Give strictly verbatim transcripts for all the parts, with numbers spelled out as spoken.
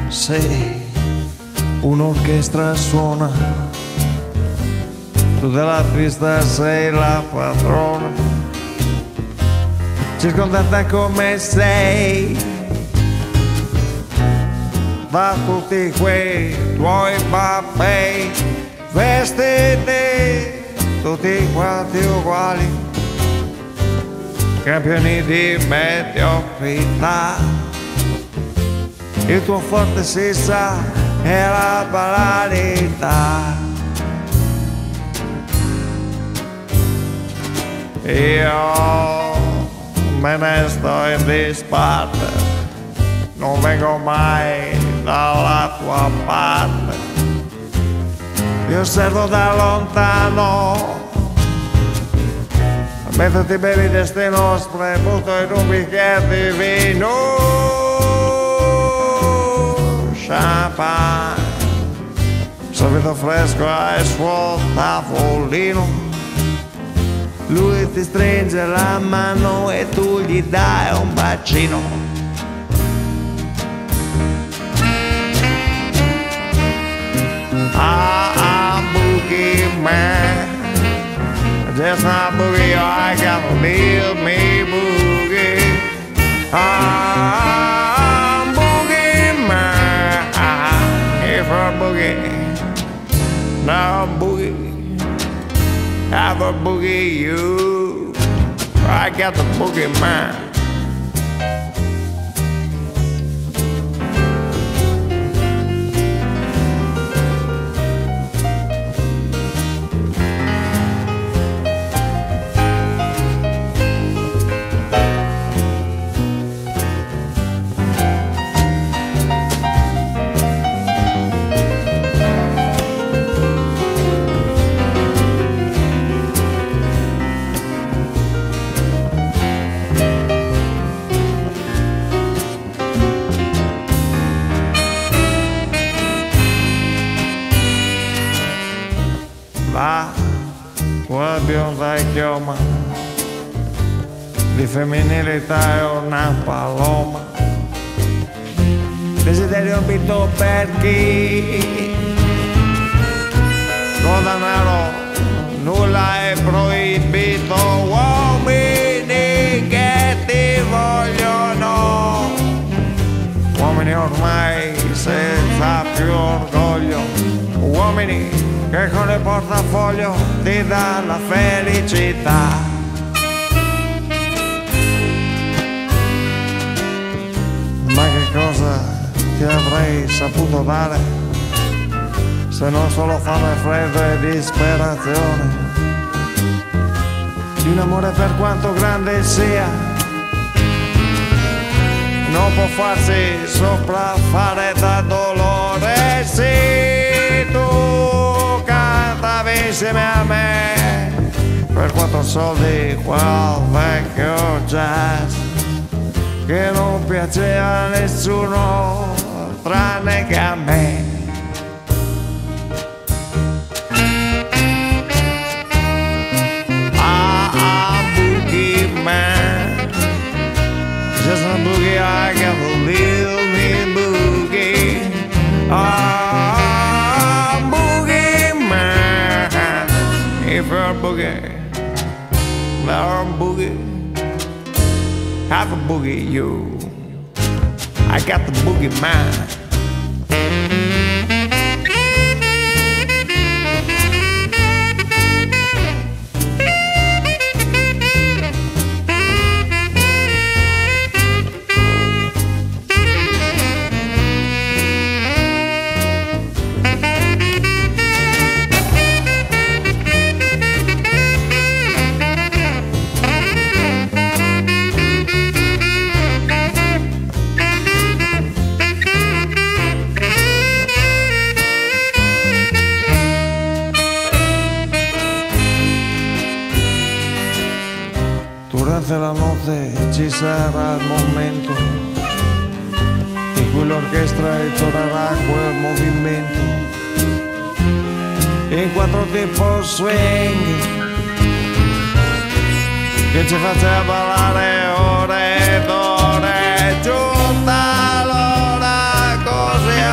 Se un'orchestra suona, tu della pista sei la padrona, circondata come sei da tutti quei tuoi papei, vestiti tutti quanti uguali, campioni di mediocrità. Il tuo forte si sa è la banalità. Io me ne sto in disparte, non vengo mai dalla tua parte. Io osservo da lontano mentre ti bevi il destino spremuto in un bicchiere di vino. Champagne, servito fresco al suo tavolino. Lui ti stringe la mano e tu gli dai un bacino. Ah, ah, boogie man, just not boogie, I gotta leave me boogie. Ah, boogie man, if I boogie, now boogie. Have a boogie you, I got the boogie man. La tua bionda chioma di femminilità è una paloma, desiderio ambito per chi con denaro nulla è proibito. Uomini che ti vogliono, uomini ormai senza più orgoglio, uomini che con il portafoglio ti dà la felicità. Ma che cosa ti avrei saputo dare se non solo fame, freddo e disperazione di un amore per quanto grande sia non può farsi sopraffare da dolore. Sì, tu cantavi insieme a me per quattro soldi qual vecchio jazz che non piaceva a nessuno tranne che a me. Ah, ah, boogie man, just a boogie, I got a little me boogie. Ah, boogie man, if you're a boogie, now I'm boogie. Have a boogie, you. I got the boogie man. Durante la notte ci sarà il momento in cui l'orchestra ritornerà quel movimento in quattro tempo swing che ci faccia ballare ore ed ore. Giunta l'ora così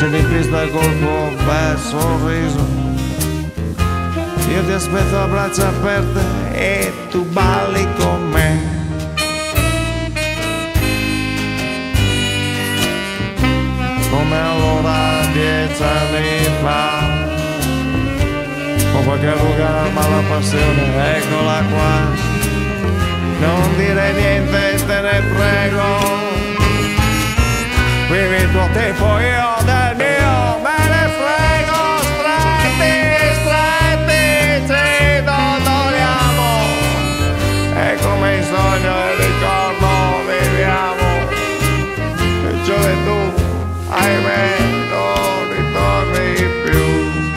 scendi in pista col tuo bel sorriso, io ti aspetto a braccia aperte e tu balli con me. Come allora dieci anni fa, con qualche ruga ma la passione, eccola qua. Non dire niente, te ne prego, vivi il tuo tempo, io del mio, me ne frego. Stretti, stretti, ci dondoliamo, e come in sogno e ricordo viviamo. E gioventù, ahimè, non ritorni più.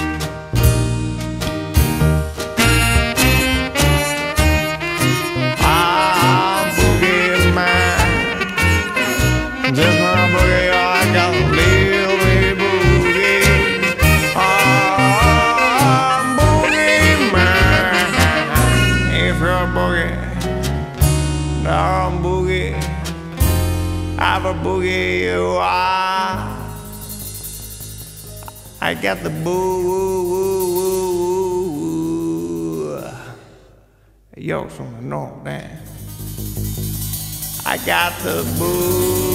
I'm boogie man, just my boogie, I got a little boogie. I'm boogie man, if you're boogie, now I'm boogie. I'm a boogie, you are. I got the boo, woo, woo, woo, woo. Yo, sono no, man. I got the boo.